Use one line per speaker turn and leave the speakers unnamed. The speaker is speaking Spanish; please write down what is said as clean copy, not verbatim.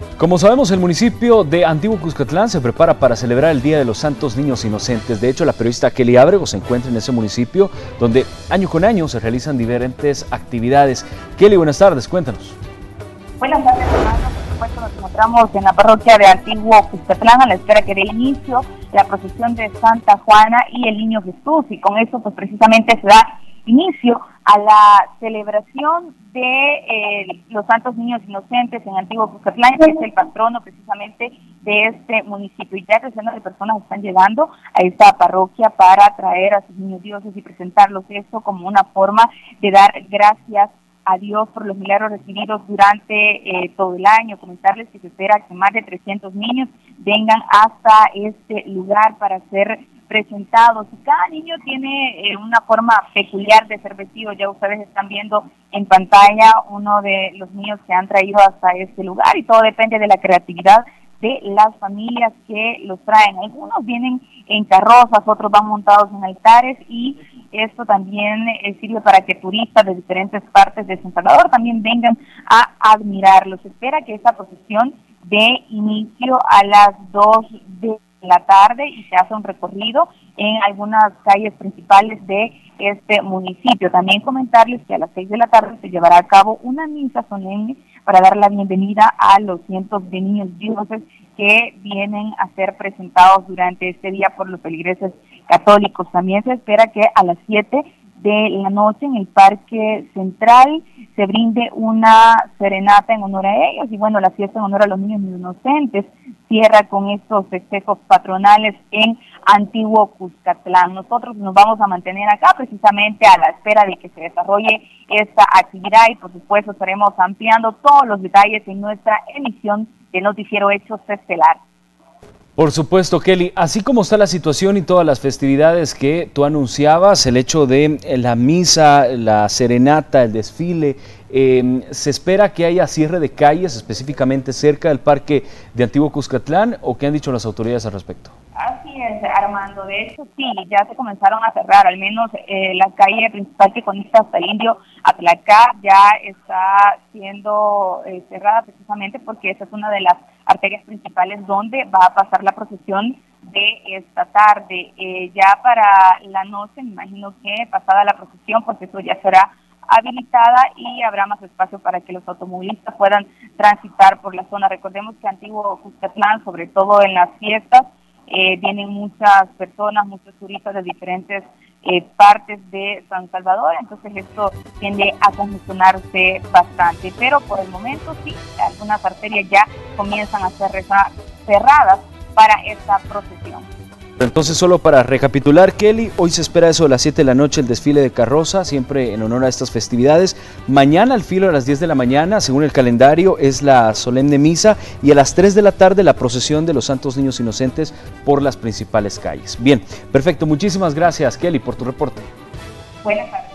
Como sabemos, el municipio de Antiguo Cuscatlán se prepara para celebrar el Día de los Santos Niños Inocentes. De hecho, la periodista Kelly Ábrego se encuentra en ese municipio donde año con año se realizan diferentes actividades. Kelly, buenas tardes, cuéntanos.
Buenas tardes, Fernando. Por supuesto, nos encontramos en la parroquia de Antiguo Cuscatlán a la espera que dé inicio la procesión de Santa Juana y el Niño Jesús, y con eso pues precisamente se da inicio a la celebración de los Santos Niños Inocentes en Antiguo Cuscatlán, que es el patrono precisamente de este municipio. Y ya decenas de personas están llegando a esta parroquia para traer a sus niños dioses y presentarlos, esto como una forma de dar gracias a Dios por los milagros recibidos durante todo el año. Comentarles que se espera que más de 300 niños vengan hasta este lugar para ser presentados, y cada niño tiene una forma peculiar de ser vestido. Ya ustedes están viendo en pantalla uno de los niños que han traído hasta este lugar, y todo depende de la creatividad de las familias que los traen. Algunos vienen en carrozas, otros van montados en altares, y esto también sirve para que turistas de diferentes partes de San Salvador también vengan a admirarlos. Se espera que esta procesión dé inicio a las 2 de la tarde y se hace un recorrido en algunas calles principales de este municipio. También comentarles que a las 6 de la tarde se llevará a cabo una misa solemne para dar la bienvenida a los cientos de niños dioses que vienen a ser presentados durante este día por los feligreses católicos. También se espera que a las 7 de la noche en el Parque Central se brinde una serenata en honor a ellos, y bueno, la fiesta en honor a los niños inocentes cierra con estos festejos patronales en Antiguo Cuscatlán. Nosotros nos vamos a mantener acá precisamente a la espera de que se desarrolle esta actividad, y por supuesto estaremos ampliando todos los detalles en nuestra emisión de Noticiero Hechos Estelar.
Por supuesto, Kelly, así como está la situación y todas las festividades que tú anunciabas, el hecho de la misa, la serenata, el desfile, ¿se espera que haya cierre de calles específicamente cerca del parque de Antiguo Cuscatlán, o qué han dicho las autoridades al respecto?
Así es, Armando. De hecho, sí, ya se comenzaron a cerrar, al menos la calle principal que conecta hasta el Indio Atlacá ya está siendo cerrada, precisamente porque esa es una de las arterias principales donde va a pasar la procesión de esta tarde. Ya para la noche, me imagino que pasada la procesión, pues eso ya será habilitada y habrá más espacio para que los automovilistas puedan transitar por la zona. Recordemos que Antiguo Cuscatlán, sobre todo en las fiestas, vienen muchas personas, muchos turistas de diferentes partes de San Salvador, entonces esto tiende a congestionarse bastante, pero por el momento sí, algunas arterias ya comienzan a ser cerradas para esta procesión.
Entonces, solo para recapitular, Kelly, hoy se espera eso de las 7 de la noche el desfile de carroza, siempre en honor a estas festividades. Mañana al filo de las 10 de la mañana, según el calendario, es la solemne misa, y a las 3 de la tarde la procesión de los Santos Niños Inocentes por las principales calles. Bien, perfecto, muchísimas gracias, Kelly, por tu reporte.
Buenas tardes.